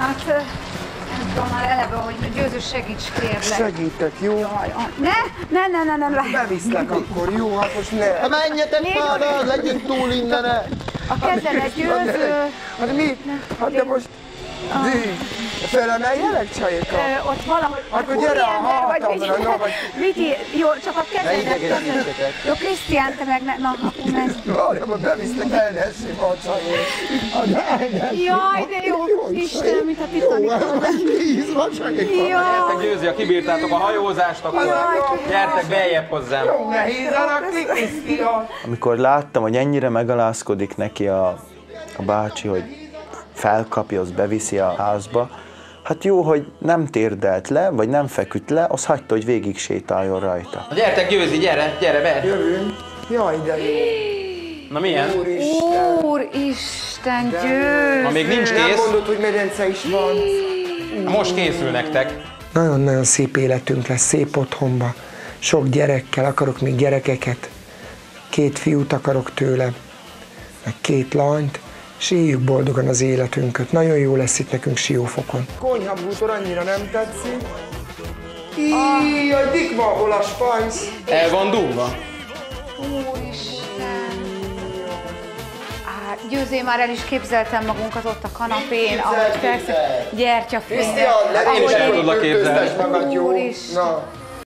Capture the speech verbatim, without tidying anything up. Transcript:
Hát, nem tudom már eleve, hogy Győző segíts, kérlek. Segítek, jó? Jaj, ne, ne, ne, ne, ne. Beviszlek akkor, jó? Hát most ne. Ha menjetek már, legyünk túl innen. A kezedet, Győző. Hát mi? Hát de most... Felemeljelek, Csajka? Ott valahogy... Akkor gyere a hátamra, na vagy... Viki, jó, csak a kezedet. Ne idegesítsetek. Jó, Krisztián, te meg ne... Na, akkor menj. Várjam, hogy beviszlek elnesszi a Csajka. Jaj, de jó, Isten, mint a Titanicon. Víz van, Csajka. Gyertek, Győzi, ha kibírtátok a hajózást, akkor gyertek beljebb hozzám. Jó nehéz alakni, Krisztián. Amikor láttam, hogy ennyire megalázkodik neki a, a bácsi, hogy felkapja, az beviszi a házba, hát jó, hogy nem térdelt le, vagy nem feküdt le, az hagyta, hogy végig sétáljon rajta. Na gyertek, Győzi, gyere, gyere be! Jövünk. Jaj, de jó. Na milyen? Úristen. Úristen, Győző. Ha még nincs Nem kész, mondod, hogy medence is van. most készül nektek. Nagyon-nagyon szép életünk lesz, szép otthonba. Sok gyerekkel, akarok még gyerekeket. Két fiút akarok tőle, meg két lányt, és éljük boldogan az életünket. Nagyon jó lesz itt nekünk Siófokon. Konyhabútor annyira nem tetszik. Íj, a dik van hol a spajsz. El van dugva. Úristen. Á, Győzé, már el is képzeltem magunkat ott a kanapén, ahogy fekszek, gyertyafény. Krisztián, Én is el tudlak képzelni. magad, jó? Úristen. Na.